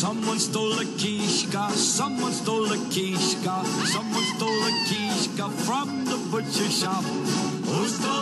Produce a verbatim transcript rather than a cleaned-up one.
Someone stole a Kiszka, someone stole a Kiszka, someone stole a Kiszka from the butcher shop. Who stole